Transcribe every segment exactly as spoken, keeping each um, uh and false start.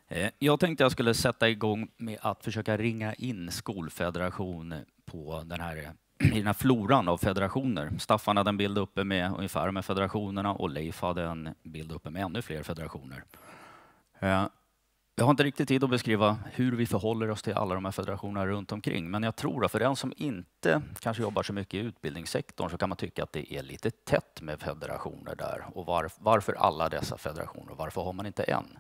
Eh, Jag tänkte jag skulle sätta igång med att försöka ringa in skolfederation på den här, i den här floran av federationer. Staffan hade en bild uppe med ungefär med federationerna och Leif hade en bild uppe med ännu fler federationer. Eh, Jag har inte riktigt tid att beskriva hur vi förhåller oss till alla de här federationerna runt omkring, men jag tror att för den som inte kanske jobbar så mycket i utbildningssektorn så kan man tycka att det är lite tätt med federationer där. Och var, varför alla dessa federationer? Varför har man inte en?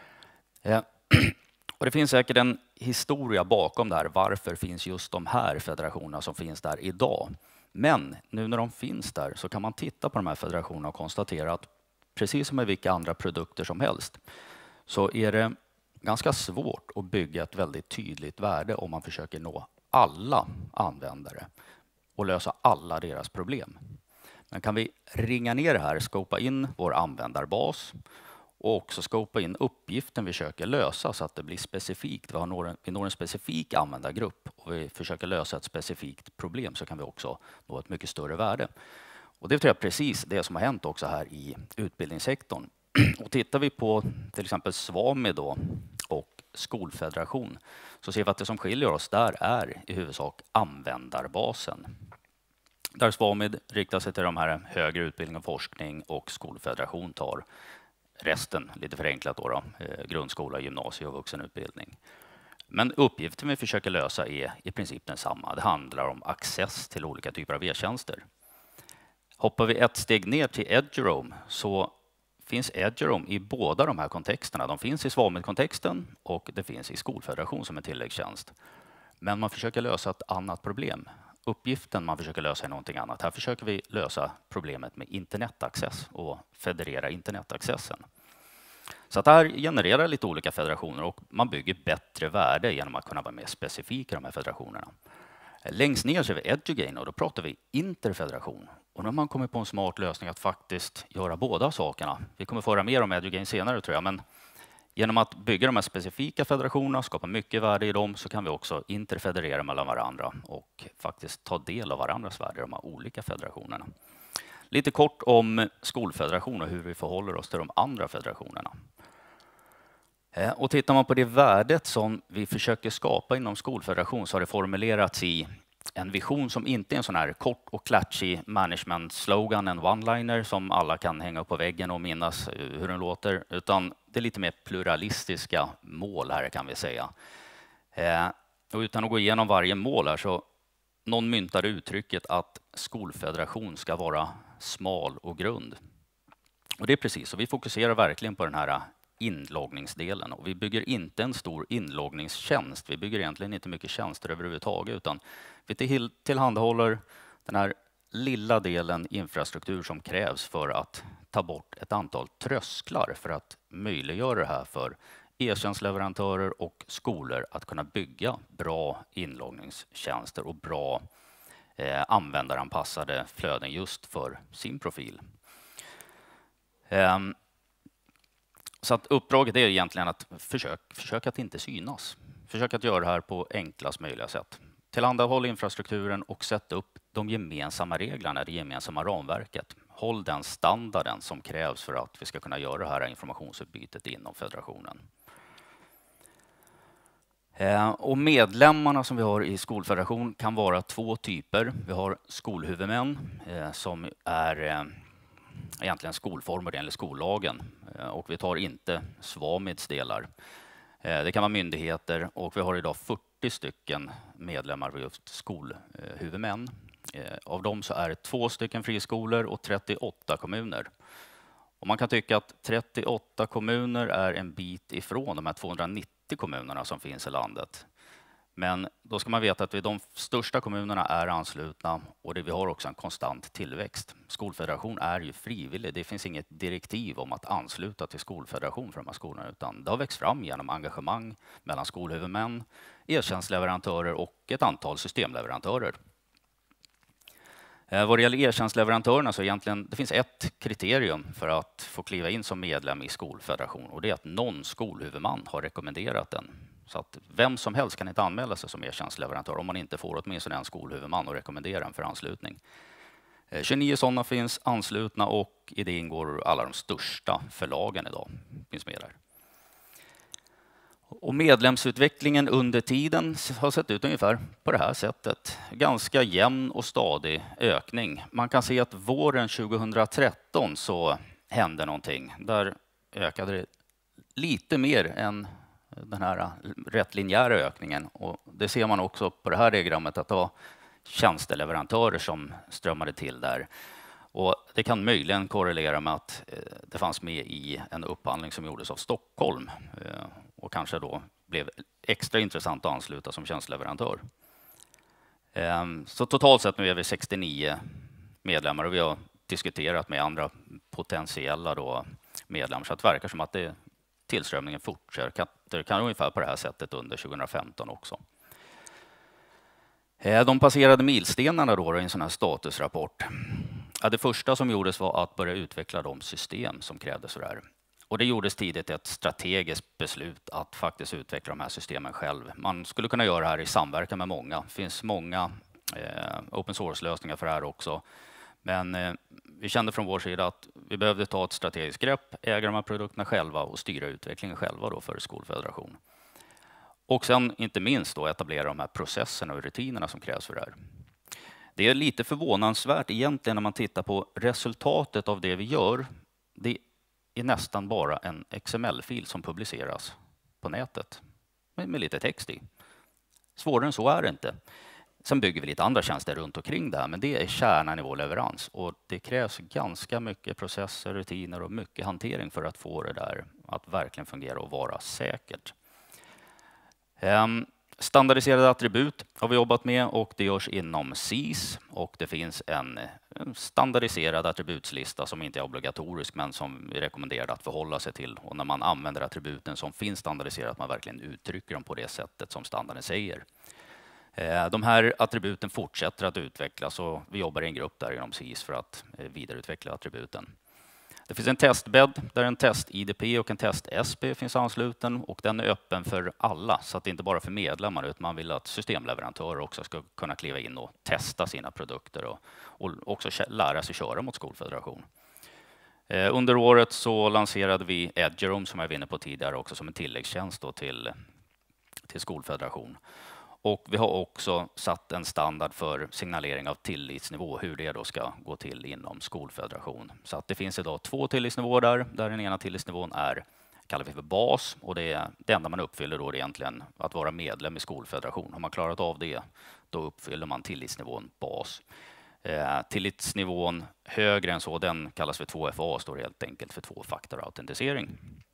Eh, Och det finns säkert en historia bakom det här. Varför finns just de här federationerna som finns där idag? Men nu när de finns där så kan man titta på de här federationerna och konstatera att precis som med vilka andra produkter som helst så är det ganska svårt att bygga ett väldigt tydligt värde om man försöker nå alla användare och lösa alla deras problem. Men kan vi ringa ner det här, skopa in vår användarbas och också skopa in uppgiften vi försöker lösa så att det blir specifikt. Vi, har når en, vi når en specifik användargrupp och vi försöker lösa ett specifikt problem så kan vi också nå ett mycket större värde. Och det tror jag är precis det som har hänt också här i utbildningssektorn. Och tittar vi på till exempel Svami då och skolfederation så ser vi att det som skiljer oss där är i huvudsak användarbasen. Där Svami riktar sig till de här högre utbildning och forskning och skolfederation tar resten, lite förenklat då, då grundskola, gymnasie och vuxenutbildning. Men uppgiften vi försöker lösa är i princip densamma. Det handlar om access till olika typer av e-tjänster. Hoppar vi ett steg ner till Eduroam så finns Eduroam i båda de här kontexterna. De finns i Svamit-kontexten och det finns i skolfederation som en tilläggstjänst. Men man försöker lösa ett annat problem. Uppgiften man försöker lösa är någonting annat. Här försöker vi lösa problemet med internetaccess och federera internetaccessen. Så att det här genererar lite olika federationer och man bygger bättre värde genom att kunna vara mer specifik i de här federationerna. Längst ner ser vi Edugain och då pratar vi interfederation. Och nu har man kommit på en smart lösning att faktiskt göra båda sakerna. Vi kommer få höra mer om Edugain senare tror jag, men genom att bygga de här specifika federationerna, skapa mycket värde i dem, så kan vi också interfederera mellan varandra och faktiskt ta del av varandras värde i de här olika federationerna. Lite kort om skolfederation och hur vi förhåller oss till de andra federationerna. Och tittar man på det värdet som vi försöker skapa inom skolfederation så har det formulerats i en vision som inte är en sån här kort och klatschig management-slogan, en one-liner som alla kan hänga upp på väggen och minnas hur den låter, utan det är lite mer pluralistiska mål här kan vi säga. Och utan att gå igenom varje mål här så någon myntar uttrycket att skolfederation ska vara smal och grund. Och det är precis så, vi fokuserar verkligen på den här inloggningsdelen och vi bygger inte en stor inloggningstjänst. Vi bygger egentligen inte mycket tjänster överhuvudtaget utan vi tillhandahåller den här lilla delen infrastruktur som krävs för att ta bort ett antal trösklar för att möjliggöra det här för e-tjänstleverantörer och skolor att kunna bygga bra inloggningstjänster och bra eh, användaranpassade flöden just för sin profil. Um, Så att uppdraget är egentligen att försöka, försöka att inte synas. Försöka att göra det här på enklast möjliga sätt. Tillhandahåll infrastrukturen och sätta upp de gemensamma reglerna, det gemensamma ramverket. Håll den standarden som krävs för att vi ska kunna göra det här informationsutbytet inom federationen. Och medlemmarna som vi har i skolfederation kan vara två typer. Vi har skolhuvudmän som är egentligen skolformer enligt skollagen och vi tar inte Svamids delar. Det kan vara myndigheter och vi har idag fyrtio stycken medlemmar vid just skolhuvudmän. Av dem så är det två stycken friskolor och trettioåtta kommuner. Och man kan tycka att trettioåtta kommuner är en bit ifrån de här tvåhundranittio kommunerna som finns i landet. Men då ska man veta att de största kommunerna är anslutna och det vi har också en konstant tillväxt. Skolfederation är ju frivillig. Det finns inget direktiv om att ansluta till skolfederation för de här skolorna utan det har växt fram genom engagemang mellan skolhuvudmän, e-tjänstleverantörer och ett antal systemleverantörer. Vad det gäller e-tjänstleverantörerna så egentligen det finns ett kriterium för att få kliva in som medlem i skolfederation och det är att någon skolhuvudman har rekommenderat den. Så att vem som helst kan inte anmäla sig som e-tjänstleverantör om man inte får åtminstone en skolhuvudman och rekommendera den för anslutning. tjugonio sådana finns anslutna och i det ingår alla de största förlagen idag. Finns med där. Och medlemsutvecklingen under tiden har sett ut ungefär på det här sättet. Ganska jämn och stadig ökning. Man kan se att våren tjugohundratretton så hände någonting. Där ökade det lite mer än den här rätt linjära ökningen. Och det ser man också på det här diagrammet att det var tjänsteleverantörer som strömmade till där. Och det kan möjligen korrelera med att det fanns med i en upphandling som gjordes av Stockholm och kanske då blev extra intressant att ansluta som tjänsteleverantör. Så totalt sett nu är vi sextionio medlemmar och vi har diskuterat med andra potentiella då medlemmar, så att det verkar som att det, tillströmningen fortsätter. Det kan ungefär på det här sättet under tjugohundrafemton också. De passerade milstenarna då i en sån här statusrapport. Ja, det första som gjordes var att börja utveckla de system som krävdes för det här. Och det gjordes tidigt ett strategiskt beslut att faktiskt utveckla de här systemen själv. Man skulle kunna göra det här i samverkan med många. Det finns många eh, open source-lösningar för det här också. Men eh, vi kände från vår sida att vi behövde ta ett strategiskt grepp, äga de här produkterna själva och styra utvecklingen själva då för Skolfederation. Och sen inte minst då etablera de här processerna och rutinerna som krävs för det här. Det är lite förvånansvärt egentligen när man tittar på resultatet av det vi gör. Det är nästan bara en X M L-fil som publiceras på nätet med, med lite text i. Svårare än så är det inte. Sen bygger vi lite andra tjänster runt omkring det här, men det är kärnan i vår leverans. Och det krävs ganska mycket processer, rutiner och mycket hantering för att få det där att verkligen fungera och vara säkert. Um, Standardiserade attribut har vi jobbat med och det görs inom S I S och det finns en standardiserad attributslista som inte är obligatorisk men som vi rekommenderar att förhålla sig till. Och när man använder attributen som finns standardiserat att man verkligen uttrycker dem på det sättet som standarden säger. De här attributen fortsätter att utvecklas och vi jobbar i en grupp där inom S I S för att vidareutveckla attributen. Det finns en testbädd där en test-I D P och en test-S P finns ansluten och den är öppen för alla så att det inte bara för medlemmar utan man vill att systemleverantörer också ska kunna kliva in och testa sina produkter och, och också lära sig köra mot Skolfederation. Eh, under året så lanserade vi Edgeroom som jag var inne på tidigare också som en tilläggstjänst då till, till Skolfederation. Och vi har också satt en standard för signalering av tillitsnivå, hur det då ska gå till inom Skolfederation. Så att det finns idag två tillitsnivåer där, där den ena tillitsnivån är, kallar vi för bas, och det är det enda man uppfyller då är egentligen att vara medlem i Skolfederation. Har man klarat av det, då uppfyller man tillitsnivån bas. Eh, tillitsnivån högre än så, den kallas för två F A, står helt enkelt för tvåfaktorautentisering.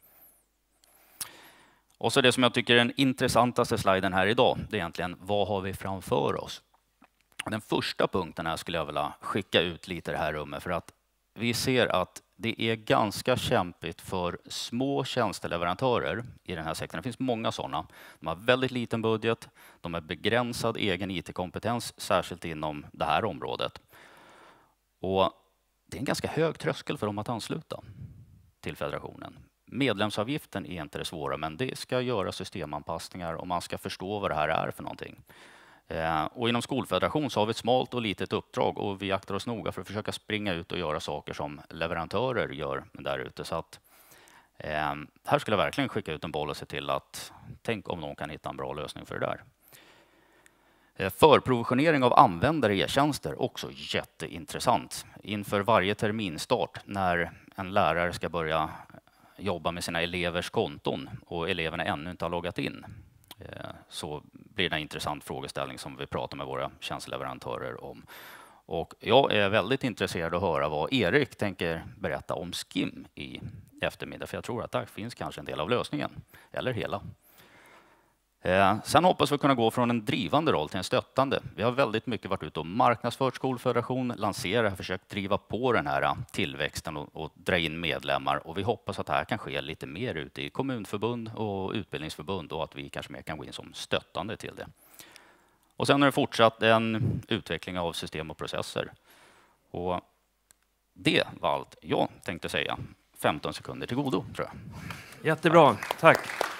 Och så det som jag tycker är den intressantaste sliden här idag, det är egentligen vad har vi framför oss? Den första punkten här skulle jag vilja skicka ut lite i det här rummet för att vi ser att det är ganska kämpigt för små tjänsteleverantörer i den här sektorn. Det finns många sådana. De har väldigt liten budget, de har begränsad egen I T-kompetens, särskilt inom det här området. Och det är en ganska hög tröskel för dem att ansluta till federationen. Medlemsavgiften är inte det svåra, men det ska göra systemanpassningar och man ska förstå vad det här är för någonting. Eh, och inom Skolfederation så har vi ett smalt och litet uppdrag och vi aktar oss noga för att försöka springa ut och göra saker som leverantörer gör där ute. Så att, eh, här skulle jag verkligen skicka ut en boll och se till att tänk om någon kan hitta en bra lösning för det där. Eh, förprovisionering av användare i e-tjänster, också jätteintressant. Inför varje terminstart när en lärare ska börja jobba med sina elevers konton och eleverna ännu inte har loggat in, så blir det en intressant frågeställning som vi pratar med våra tjänsteleverantörer om. Och jag är väldigt intresserad av att höra vad Erik tänker berätta om Skim i eftermiddag, för jag tror att där finns kanske en del av lösningen, eller hela. Eh, sen hoppas vi kunna gå från en drivande roll till en stöttande. Vi har väldigt mycket varit ute och marknadsfört Skolfederation, lanserat, försökt driva på den här tillväxten och, och dra in medlemmar. Och vi hoppas att det här kan ske lite mer ute i kommunförbund och utbildningsförbund och att vi kanske mer kan gå in som stöttande till det. Och sen är det fortsatt en utveckling av system och processer. Och det var allt jag tänkte säga. femton sekunder till godo, tror jag. Jättebra, tack.